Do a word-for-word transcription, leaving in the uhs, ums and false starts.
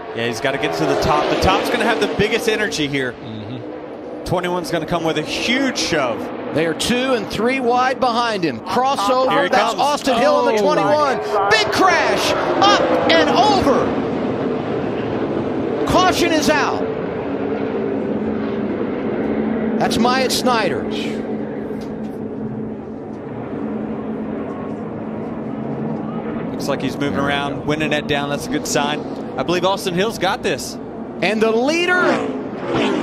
Yeah, he's got to get to the top. The top's going to have the biggest energy here. Mm-hmm. twenty-one's going to come with a huge shove. They are two and three wide behind him. Crossover. Here he That's comes. Austin Hill on the Oh, twenty-one. Big crash. Up and over. Caution is out. That's Myatt Snider. Looks like he's moving around, winning that down. That's a good sign. I believe Austin Hill's got this. And the leader